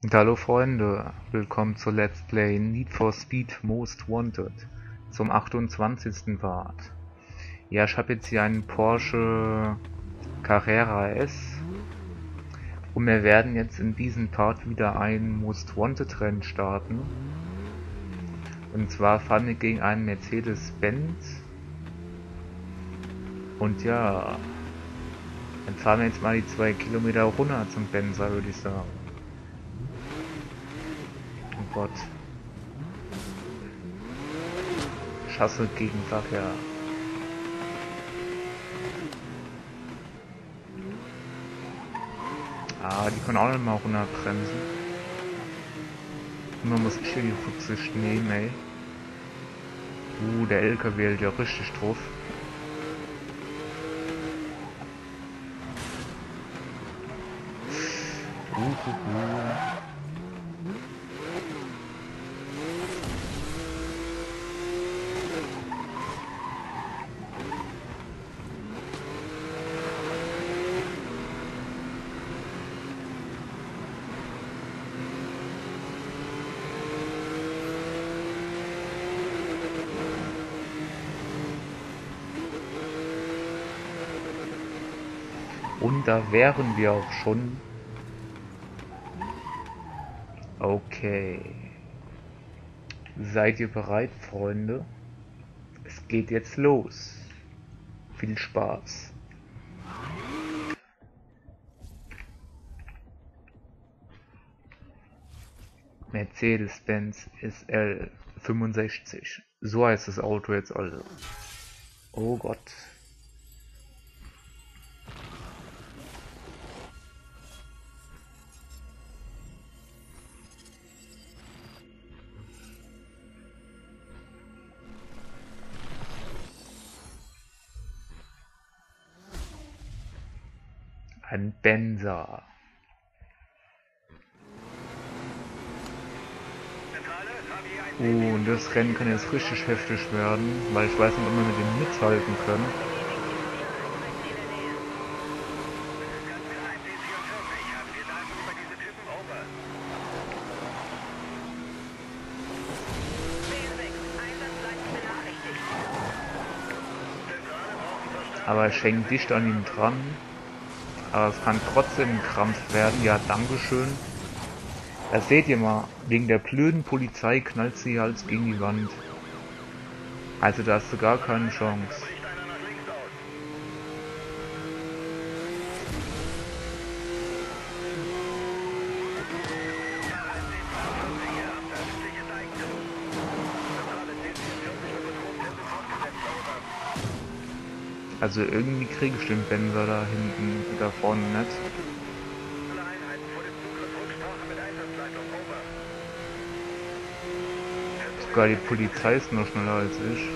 Und hallo Freunde, willkommen zu Let's Play Need for Speed Most Wanted zum 28. Part. Ja, ich habe jetzt hier einen Porsche Carrera S und wir werden jetzt in diesem Part wieder ein Most Wanted Rennen starten. Und zwar fahren wir gegen einen Mercedes-Benz. Und ja, dann fahren wir jetzt mal die 2 Kilometer runter zum Benzer, würde ich sagen. Oh Gott. Schasse gegen Verkehr. Ah, die können auch nicht mal runterbremsen. Immer muss ich hier die Rücksicht nehmen, ey. Der LKW hält ja richtig drauf. Uhuhu. Und da wären wir auch schon. Okay. Seid ihr bereit, Freunde? Es geht jetzt los. Viel Spaß. Mercedes-Benz SL 65. So heißt das Auto jetzt also. Oh Gott. Ein Benzer. Und das Rennen kann jetzt richtig heftig werden, weil ich weiß nicht, ob wir mit dem mithalten können. Aber ich hänge dicht an ihm dran. Aber es kann trotzdem ein Krampf werden. Ja, dankeschön. Das seht ihr mal. Wegen der blöden Polizei knallt sie halt gegen die Wand. Also da hast du gar keine Chance. Also irgendwie kriege ich den Benzer da hinten, da vorne nicht. Sogar die Polizei ist noch schneller als ich.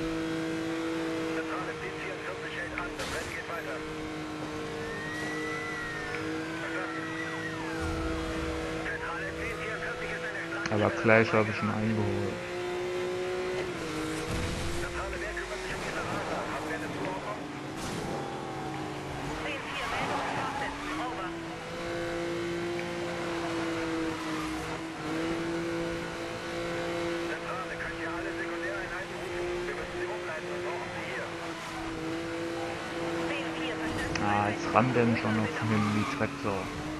Aber gleich habe ich ihn eingeholt. Ah, jetzt rammt er mich schon noch von hinten die Traktor.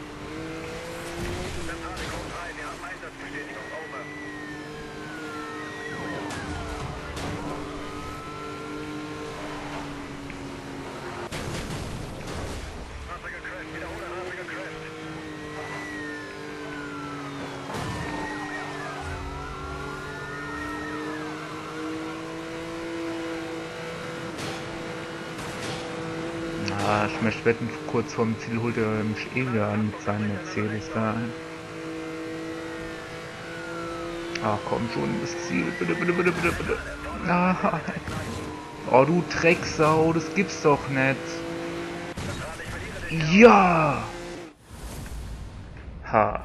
Ah, ich möchte wetten, kurz vorm Ziel holt er mich eh wieder an mit seinem Mercedes da ein. Ach komm schon, das Ziel, bitte, bitte, bitte, bitte, bitte. Nein. Oh du Drecksau, das gibt's doch nicht. Ja! Ha.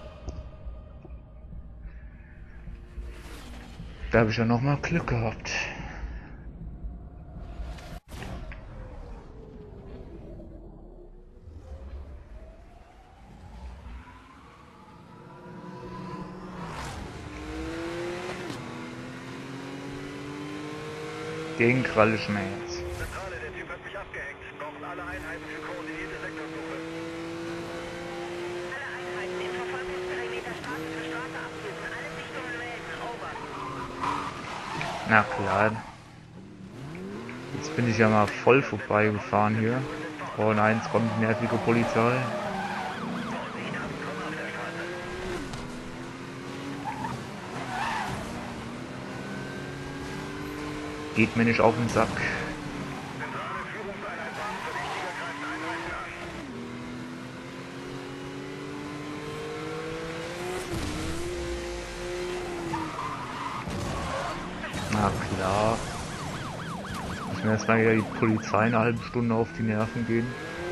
Da habe ich ja noch mal Glück gehabt. Den krall ich mir jetzt. Zentrale, der Typ hat mich abgehängt. Brauchen alle Einheiten für koordinierte Sektorsuche. Alle Einheiten im Verfolgungsperimeter Straße für Straße absuchen. Alle Sichtungen melden. Over. Na klar. Jetzt bin ich ja mal voll vorbeigefahren hier. Oh nein, jetzt kommt die nervige Polizei. Geht mir nicht auf den Sack. Zentrale Führungseinheit Verdächtiger greift Einheiten an. Na klar. Muss mir erstmal wieder die Polizei eine halbe Stunde auf die Nerven gehen.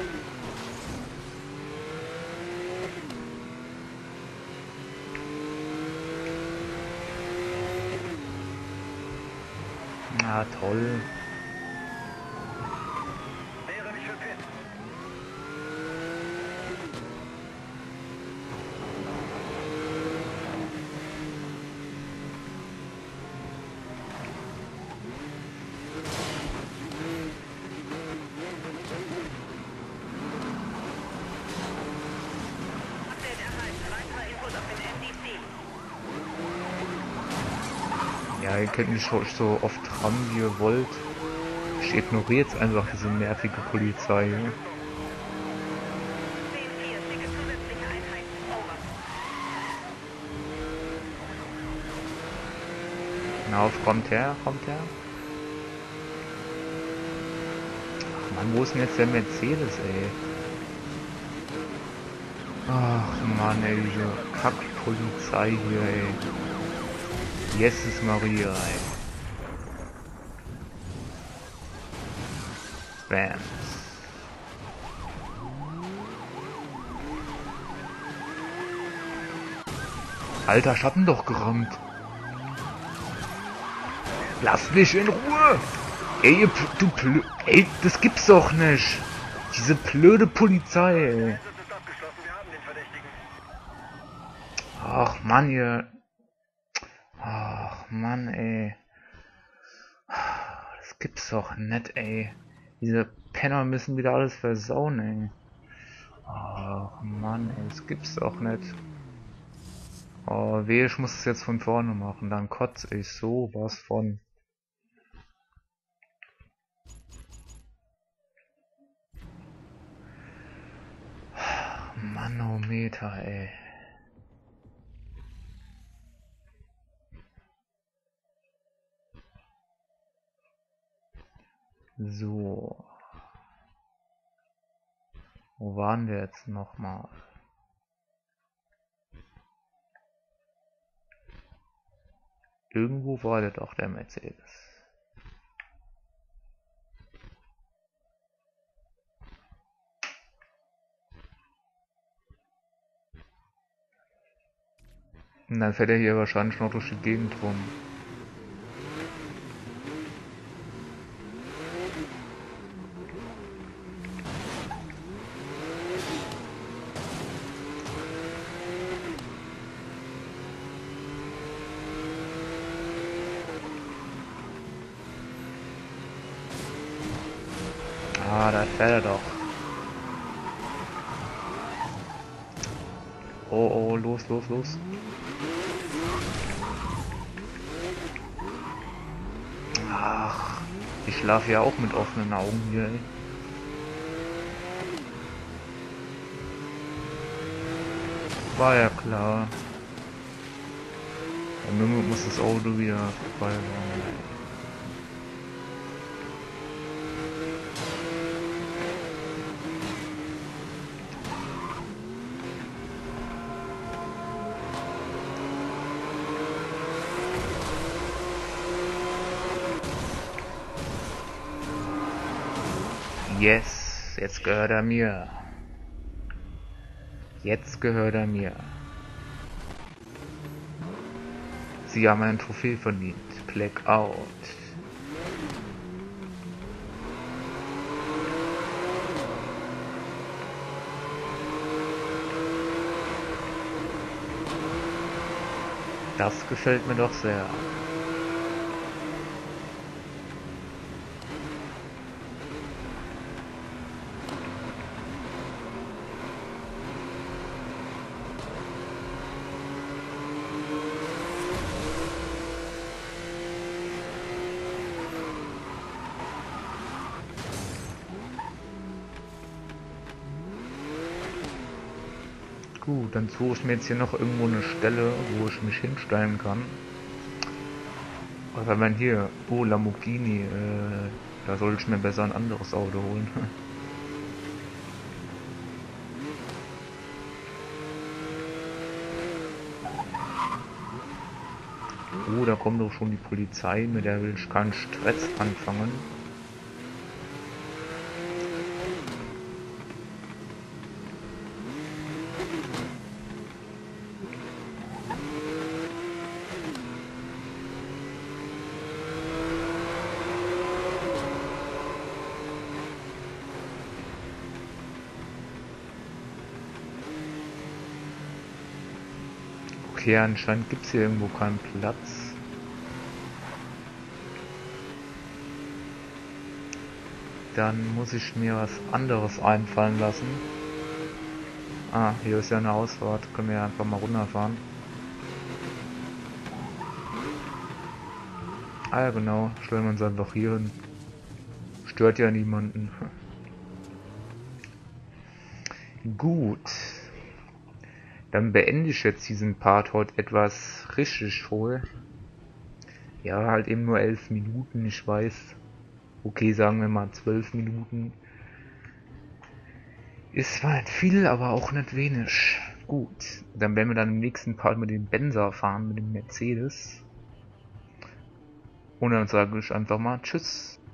Na toll. Wäre mich für Pin. Update erhalten. Weitere Infos auf dem MDC. Ja, ihr könnt mich so oft rammen, wie ihr wollt. Ich ignoriere jetzt einfach diese nervige Polizei. 10-4. Schicke zusätzliche Einheiten. Over. Na auf, kommt her, kommt her. Ach Mann, wo ist denn jetzt der Mercedes, ey? Ach Mann, ey, diese Kackpolizei hier, ey. Jesus Maria, ey. Bam. Alter, ich hab ihn doch gerammt. Lass mich in Ruhe! Ey, ey, das gibt's doch nicht! Diese blöde Polizei, ey. Einsatz ist abgeschlossen. Wir haben den Verdächtigen. Ach Mann, ihr... Ach Mann, ey. Das gibt's doch nicht, ey. Diese Penner müssen wieder alles versauen, ey. Ach Mann, ey, das gibt's doch nicht. Oh, weh, ich muss es jetzt von vorne machen, dann kotze ich sowas von. Manometer, ey. So. Wo waren wir jetzt nochmal? Irgendwo war der doch, der Mercedes. Und dann fährt er hier wahrscheinlich noch durch die Gegend rum. Ah, da fährt er doch. Oh, oh, los, los, los. Ach, ich schlafe ja auch mit offenen Augen hier, ey. War ja klar. Und nun muss das Auto wieder vorbei sein. Yes, jetzt gehört er mir. Jetzt gehört er mir. Sie haben ein Trophäe verdient. Blackout. Das gefällt mir doch sehr. Gut, dann suche ich mir jetzt hier noch irgendwo eine Stelle, wo ich mich hinstellen kann. Also wenn hier, oh Lamborghini, da sollte ich mir besser ein anderes Auto holen. Oh, da kommt doch schon die Polizei, mit der will ich keinen Stress anfangen. Okay, anscheinend gibt es hier irgendwo keinen Platz. Dann muss ich mir was anderes einfallen lassen. Ah, hier ist ja eine Ausfahrt. Können wir ja einfach mal runterfahren. Ah ja genau, stellen wir uns einfach hier hin. Stört ja niemanden. Gut. Dann beende ich jetzt diesen Part heute etwas richtig voll. Ja, halt eben nur 11 Minuten, ich weiß. Okay, sagen wir mal 12 Minuten. Ist zwar nicht viel, aber auch nicht wenig. Gut, dann werden wir dann im nächsten Part mit dem Benzer fahren, mit dem Mercedes. Und dann sage ich einfach mal Tschüss.